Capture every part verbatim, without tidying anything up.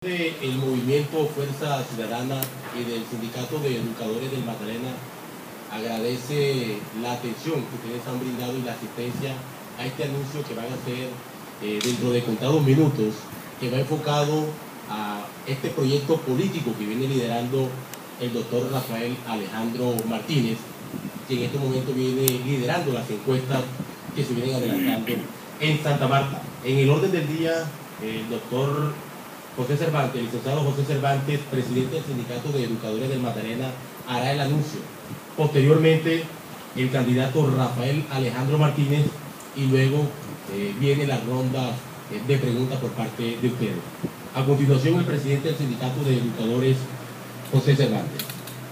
El movimiento Fuerza Ciudadana y del Sindicato de Educadores del Magdalena agradece la atención que ustedes han brindado y la asistencia a este anuncio que van a hacer eh, dentro de contados minutos, que va enfocado a este proyecto político que viene liderando el doctor Rafael Alejandro Martínez, que en este momento viene liderando las encuestas que se vienen adelantando en Santa Marta. En el orden del día, el doctor José Cervantes, el licenciado José Cervantes, presidente del Sindicato de Educadores del Magdalena, hará el anuncio. Posteriormente, el candidato Rafael Alejandro Martínez, y luego eh, viene la ronda eh, de preguntas por parte de ustedes. A continuación, el presidente del Sindicato de Educadores, José Cervantes.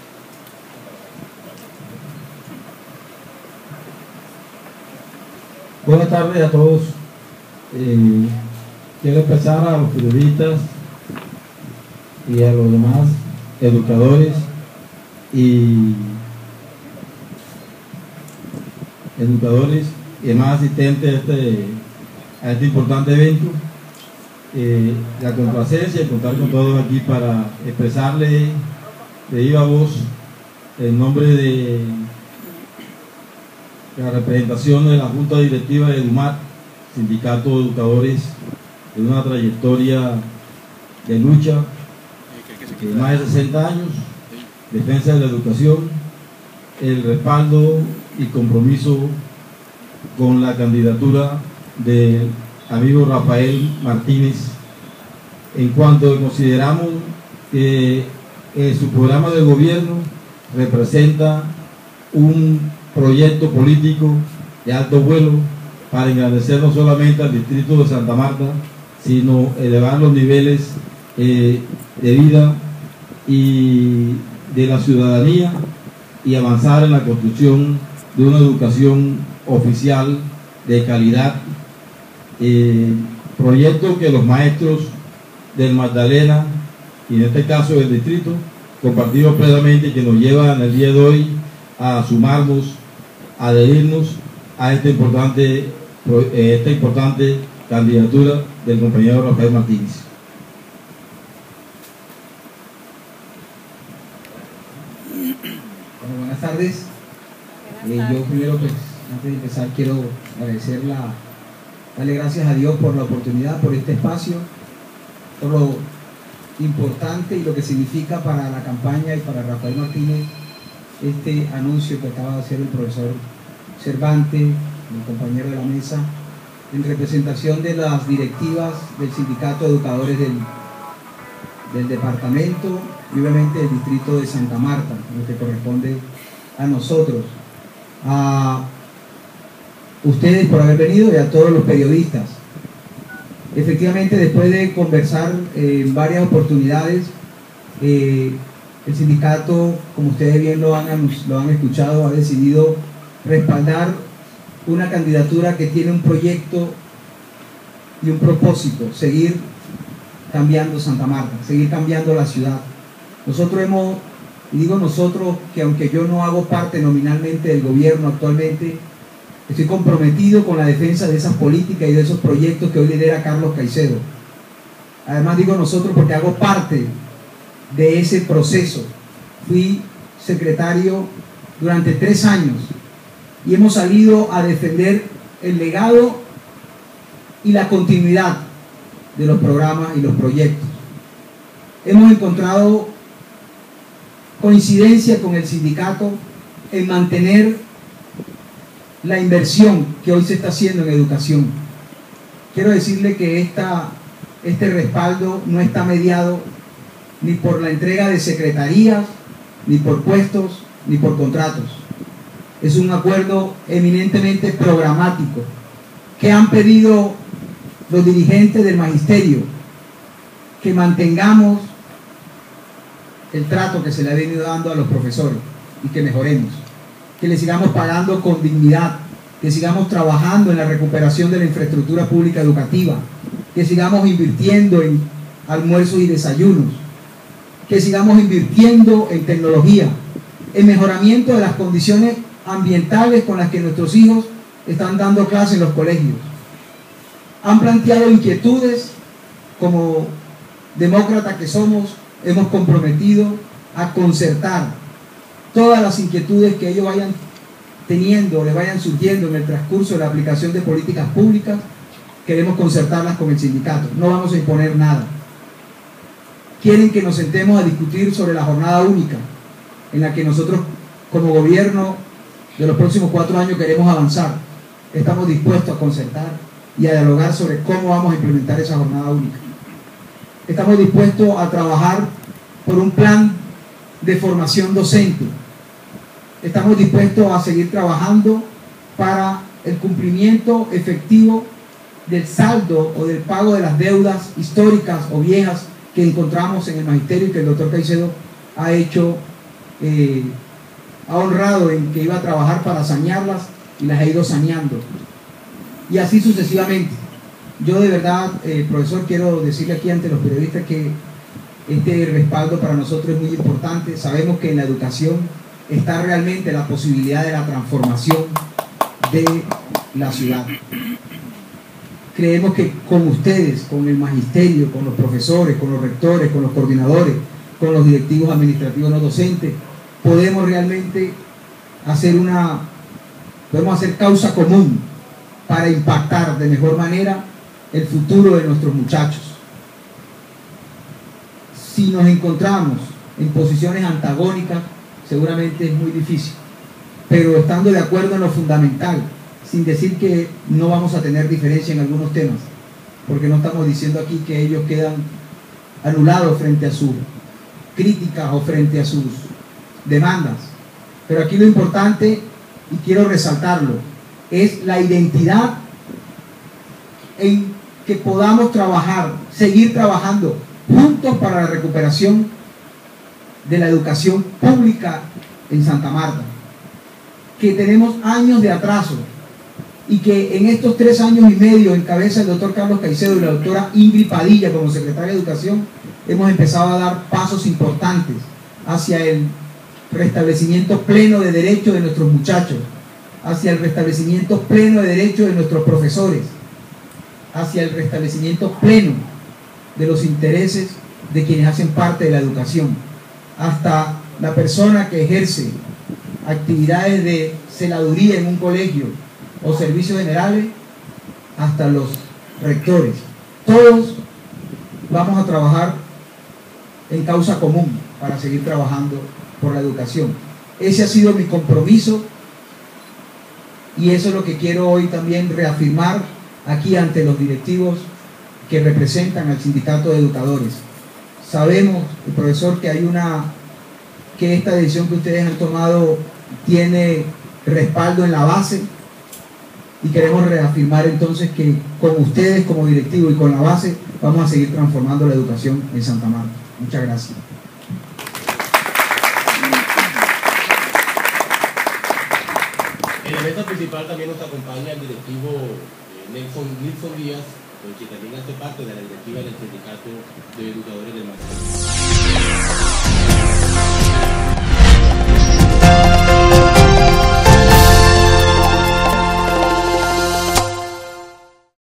Buenas tardes a todos. Eh, quiero empezar a los periodistas y a los demás educadores y educadores y demás asistentes a este, a este importante evento. Eh, la complacencia de contar con todos aquí para expresarle de viva voz el nombre de la representación de la Junta Directiva de EDUMAT, Sindicato de Educadores de una trayectoria de lucha de más de sesenta años, defensa de la educación, el respaldo y compromiso con la candidatura del amigo Rafael Martínez, en cuanto consideramos que eh, su programa de gobierno representa un proyecto político de alto vuelo para engrandecer no solamente al distrito de Santa Marta, sino elevar los niveles eh, de vida y de la ciudadanía y avanzar en la construcción de una educación oficial de calidad, eh, proyecto que los maestros del Magdalena y en este caso del distrito compartimos plenamente, que nos lleva en el día de hoy a sumarnos, a adherirnos a esta importante, esta importante candidatura del compañero Rafael Martínez. Bueno, buenas tardes. Eh, yo primero, pues, antes de empezar, quiero agradecer la, darle gracias a Dios por la oportunidad, por este espacio, por lo importante y lo que significa para la campaña y para Rafael Martínez este anuncio que acaba de hacer el profesor Cervantes, mi compañero de la mesa, en representación de las directivas del Sindicato de Educadores del, del departamento y obviamente del distrito de Santa Marta, lo que corresponde a nosotros, a ustedes por haber venido y a todos los periodistas. Efectivamente, después de conversar eh, en varias oportunidades, eh, el sindicato, como ustedes bien lo han, lo han escuchado, ha decidido respaldar una candidatura que tiene un proyecto y un propósito: seguir cambiando Santa Marta, seguir cambiando la ciudad. Nosotros hemos, y digo nosotros, que aunque yo no hago parte nominalmente del gobierno actualmente, estoy comprometido con la defensa de esas políticas y de esos proyectos que hoy lidera Carlos Caicedo. Además digo nosotros porque hago parte de ese proceso. Fui secretario durante tres años y hemos salido a defender el legado y la continuidad de los programas y los proyectos. Hemos encontrado coincidencia con el sindicato en mantener la inversión que hoy se está haciendo en educación. Quiero decirle que esta, este respaldo no está mediado ni por la entrega de secretarías, ni por puestos, ni por contratos. Es un acuerdo eminentemente programático que han pedido los dirigentes del magisterio, que mantengamos el trato que se le ha venido dando a los profesores y que mejoremos, que le sigamos pagando con dignidad, que sigamos trabajando en la recuperación de la infraestructura pública educativa, que sigamos invirtiendo en almuerzos y desayunos, que sigamos invirtiendo en tecnología, en mejoramiento de las condiciones ambientales con las que nuestros hijos están dando clases en los colegios. Han planteado inquietudes como demócratas que somos, hemos comprometido a concertar todas las inquietudes que ellos vayan teniendo, les vayan surgiendo en el transcurso de la aplicación de políticas públicas. Queremos concertarlas con el sindicato, no vamos a imponer nada. Quieren que nos sentemos a discutir sobre la jornada única, en la que nosotros como gobierno de los próximos cuatro años queremos avanzar. Estamos dispuestos a concertar y a dialogar sobre cómo vamos a implementar esa jornada única. Estamos dispuestos a trabajar por un plan de formación docente. Estamos dispuestos a seguir trabajando para el cumplimiento efectivo del saldo o del pago de las deudas históricas o viejas que encontramos en el magisterio y que el doctor Caicedo ha hecho, eh, ha honrado en que iba a trabajar para sanearlas y las ha ido saneando. Y así sucesivamente. Yo de verdad, eh, profesor, quiero decirle aquí ante los periodistas que este respaldo para nosotros es muy importante. Sabemos que en la educación está realmente la posibilidad de la transformación de la ciudad. Creemos que con ustedes, con el magisterio, con los profesores, con los rectores, con los coordinadores, con los directivos administrativos no docentes, podemos realmente hacer una, podemos hacer causa común para impactar de mejor manera el futuro de nuestros muchachos. Si nos encontramos en posiciones antagónicas, seguramente es muy difícil, pero estando de acuerdo en lo fundamental, sin decir que no vamos a tener diferencia en algunos temas, porque no estamos diciendo aquí que ellos quedan anulados frente a sus críticas o frente a sus demandas, pero aquí lo importante, y quiero resaltarlo, es la identidad en que podamos trabajar, seguir trabajando juntos para la recuperación de la educación pública en Santa Marta, que tenemos años de atraso y que en estos tres años y medio en cabeza del doctor Carlos Caicedo y la doctora Ingrid Padilla como secretaria de Educación hemos empezado a dar pasos importantes hacia el restablecimiento pleno de derechos de nuestros muchachos, hacia el restablecimiento pleno de derechos de nuestros profesores, hacia el restablecimiento pleno de los intereses de quienes hacen parte de la educación, hasta la persona que ejerce actividades de celaduría en un colegio o servicios generales, hasta los rectores. Todos vamos a trabajar en causa común para seguir trabajando por la educación. Ese ha sido mi compromiso y eso es lo que quiero hoy también reafirmar aquí ante los directivos que representan al sindicato de educadores. Sabemos, el profesor, que hay una, que esta decisión que ustedes han tomado tiene respaldo en la base y queremos reafirmar entonces que con ustedes como directivo y con la base vamos a seguir transformando la educación en Santa Marta. Muchas gracias. En la mesa principal también nos acompaña el directivo Nelson, Nilson Díaz, que también hace parte de la directiva del Sindicato de Educadores del Magisterio.